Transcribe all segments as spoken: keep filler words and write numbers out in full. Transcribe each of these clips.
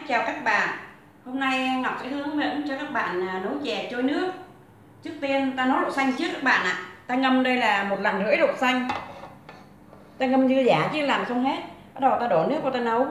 chào các bạn. Hôm nay Ngọc sẽ hướng dẫn cho các bạn nấu chè trôi nước. Trước tiên ta nấu đậu xanh trước các bạn ạ. Ta ngâm đây là một lạng rưỡi đậu xanh. Ta ngâm dư giả chứ làm không hết. Bắt đầu ta đổ nước vào ta nấu.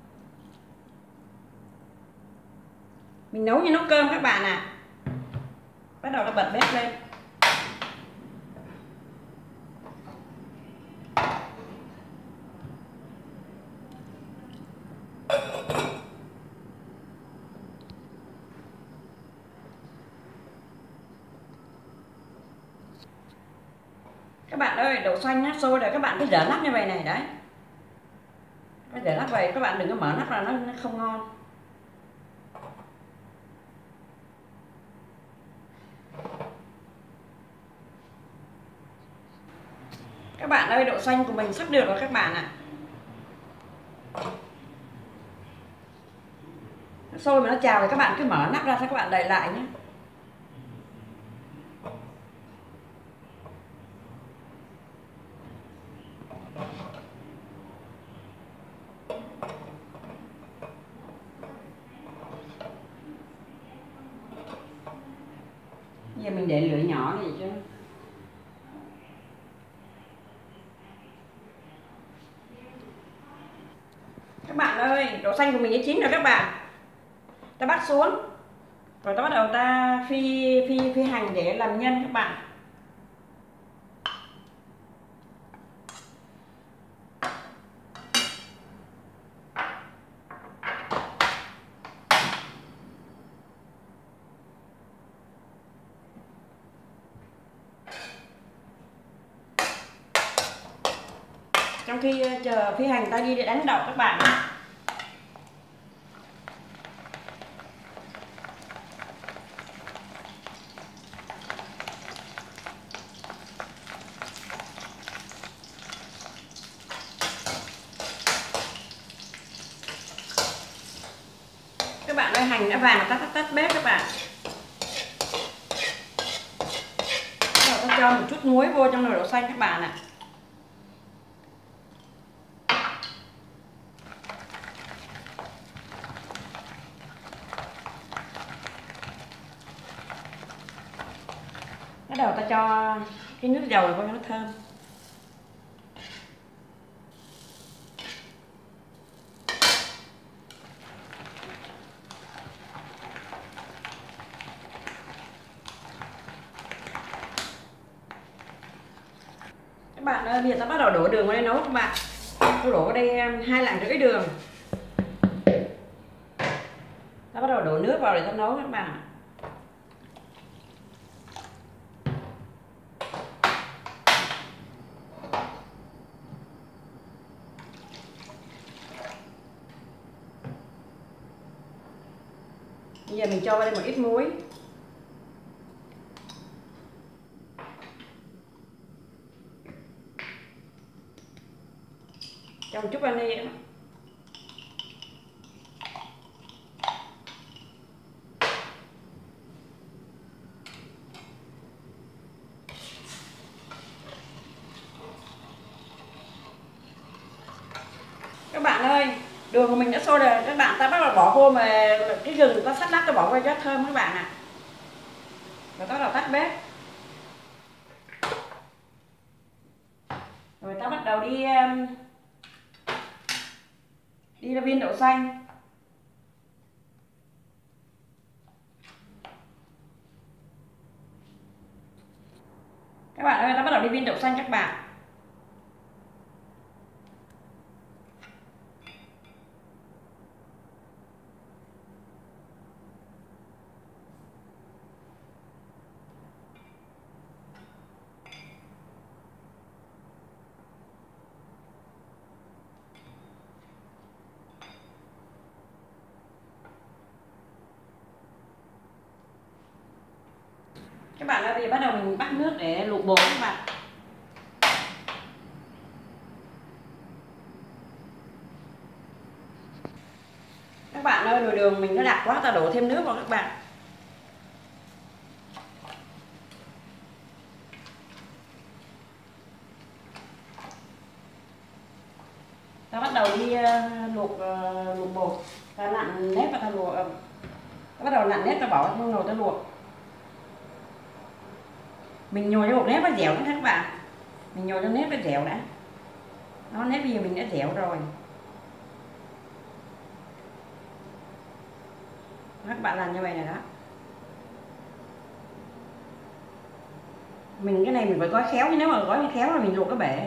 Mình nấu như nấu cơm các bạn ạ. Bắt đầu ta bật bếp lên. Các bạn ơi, đậu xanh nó sôi rồi các bạn cứ dở nắp như vậy này đấy. Cứ dở nắp vậy, các bạn đừng có mở nắp ra, nó, nó không ngon. Các bạn ơi, đậu xanh của mình sắp được rồi các bạn ạ. Nó sôi mà nó trào thì các bạn cứ mở nắp ra cho các bạn đậy lại nhé. Giờ mình để lửa nhỏ này chứ. Các bạn ơi, đậu xanh của mình đã chín rồi các bạn. Ta bắt xuống. Rồi ta bắt đầu ta phi phi phi hành để làm nhân các bạn. Trong khi chờ phi hành ta đi để đánh đậu các bạn. Các bạn ơi, hành đã vàng ta tắt tắt bếp các bạn. Rồi ta cho một chút muối vô trong nồi đậu xanh các bạn ạ. Bắt đầu ta cho cái nước dầu vào cho nó thơm. Các bạn ơi, bây giờ ta bắt đầu đổ đường vào đây nấu các bạn. Tôi đổ vào đây hai lạng rưỡi đường. Ta bắt đầu đổ nước vào để ta nấu các bạn. Bây giờ mình cho vào đây một ít muối. Cho một chút vani nữa. Các bạn ơi, đường của mình đã sôi rồi các bạn, ta bắt đầu bỏ vô mà cái gừng ta sắt lát ta bỏ vô cho thơm các bạn ạ. Rồi ta bắt đầu tắt bếp. Rồi ta bắt đầu đi đi ra viên đậu xanh. Các bạn ơi, ta bắt đầu đi viên đậu xanh các bạn. Các bạn ơi, bây giờ bắt đầu mình bắt nước để luộc bột các bạn. Các bạn ơi, nồi đường mình nó đặc quá, ta đổ thêm nước vào các bạn. Ta bắt đầu đi uh, luộc uh, luộc bột. Ta nặn nếp và ta luộc, ta bắt đầu nặn nếp ta bỏ vào trong nồi ta luộc. Mình nhồi cho bột nếp nó dẻo đó các bạn, mình nhồi cho nếp nó dẻo đã. Đó, nếp bây giờ mình đã dẻo rồi. Các bạn làm như vậy này đó. Mình cái này mình phải gói khéo, chứ nếu mà gói khéo là mình luộc cái bể.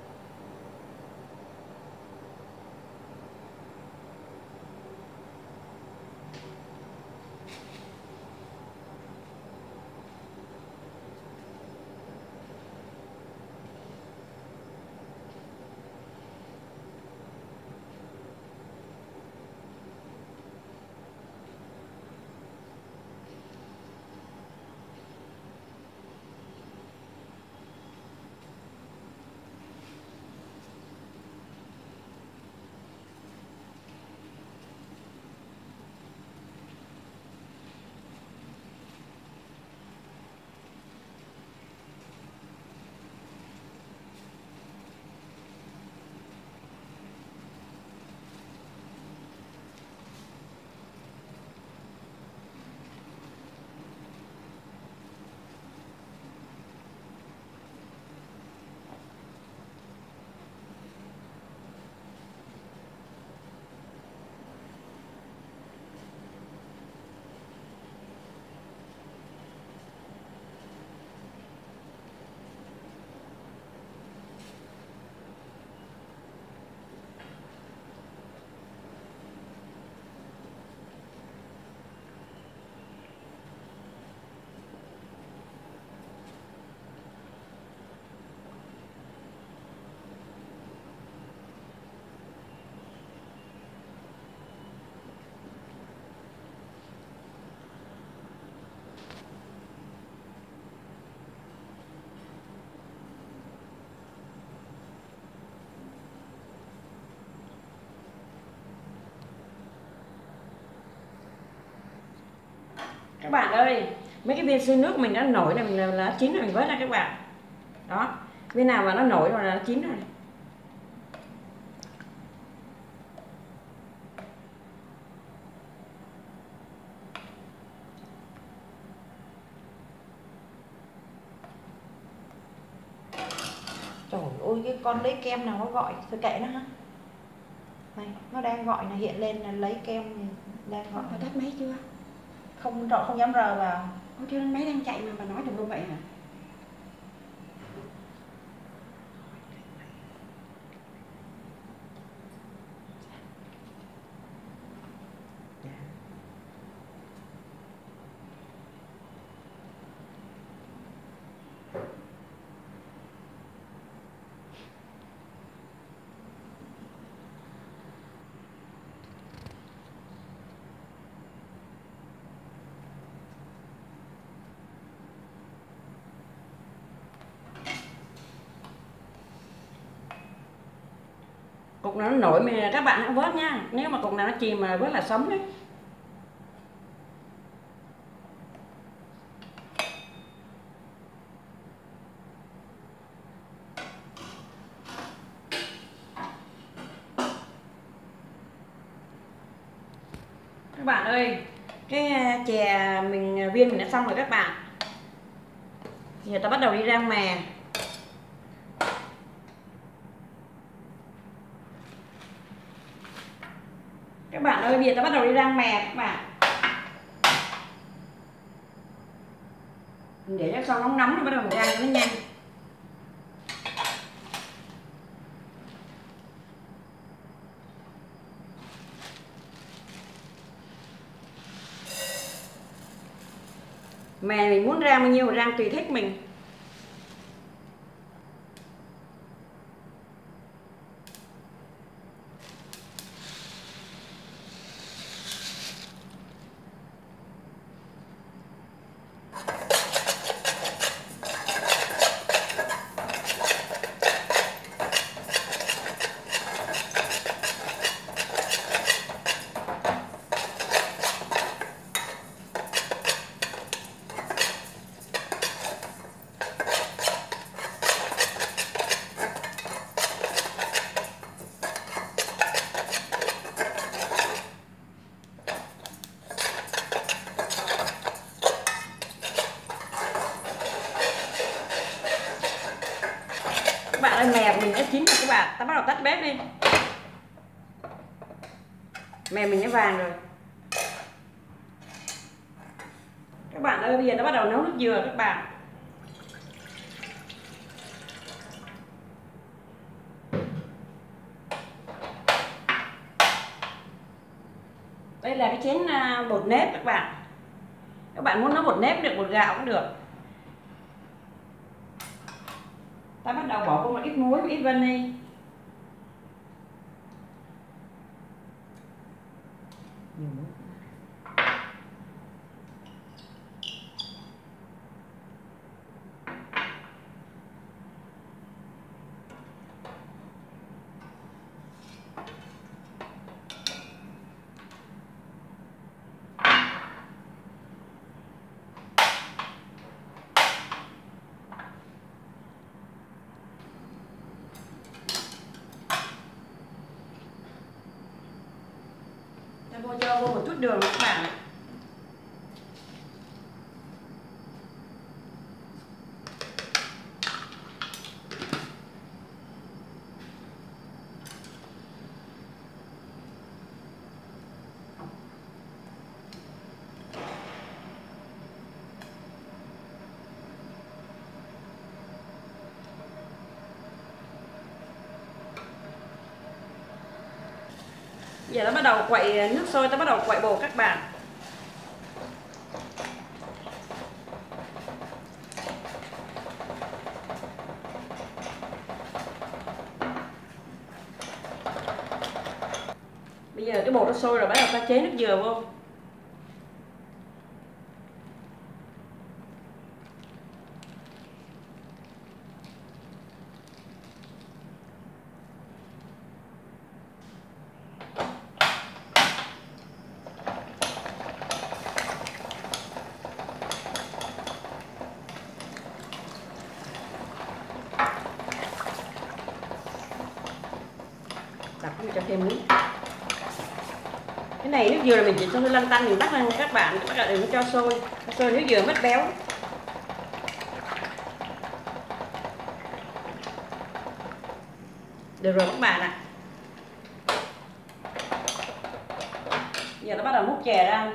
Các bạn ơi, mấy cái viên xương nước của mình đã nổi là mình là chín rồi, mình vớt ra các bạn. Đó, viên nào mà nó nổi rồi là nó chín rồi. Trời ơi, cái con lấy kem nào nó gọi, thôi kệ nó ha. Này, nó đang gọi là hiện lên là lấy kem đang gọi. Có tắt máy chưa? Không trọ không dám rờ vào. Ôi chứ máy đang chạy mà bà nói tùm lum vậy hả? Cục nào nó nổi mà các bạn hãy vớt nha. Nếu mà cục nào nó chìm mà vớt là sống đấy. Các bạn ơi, cái chè mình viên mình đã xong rồi các bạn. Giờ ta bắt đầu đi rang mè. Các bạn ơi, bây giờ ta bắt đầu đi rang mè các bạn. Mình để cho xong nóng nóng rồi bắt đầu mình rang cho nó nhanh. Mè mình muốn rang bao nhiêu rang tùy thích mình. đã chín rồi các bạn, ta bắt đầu tắt bếp đi. Mè mình đã vàng rồi. Các bạn ơi, bây giờ nó bắt đầu nấu nước dừa các bạn. Đây là cái chén bột nếp các bạn. Các bạn muốn nấu bột nếp được, bột gạo cũng được. Ta bắt đầu bỏ vô một ít muối, một ít vani. Vô cho vô một chút đường các bạn. Giờ nó bắt đầu quậy nước sôi, ta bắt đầu quậy bột các bạn. Bây giờ cái bột nó sôi rồi, bắt đầu ta chế nước dừa vô. Đập cho thêm nước. Cái này nước dừa là mình chỉ cho hơi lăn tăn, mình bắt lên các bạn, các bạn đừng có cho sôi, cho sôi nước dừa mất béo. Được rồi các bạn ạ. Giờ nó bắt đầu múc chè ra.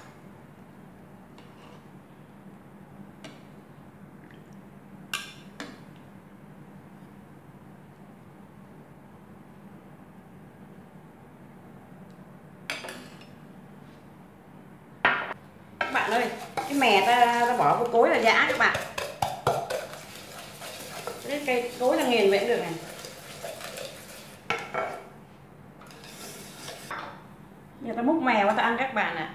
Các bạn ơi, cái mè ta, ta bỏ vô cối là giã các bạn. Cái cây cối là nghiền vậy cũng được này. Giờ ta múc mè qua ta ăn các bạn ạ.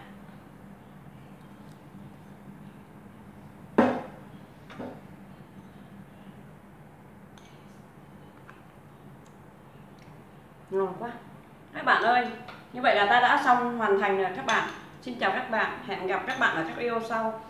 Ngon quá. Các bạn ơi, như vậy là ta đã xong hoàn thành rồi các bạn. Xin chào các bạn, hẹn gặp các bạn ở các video sau.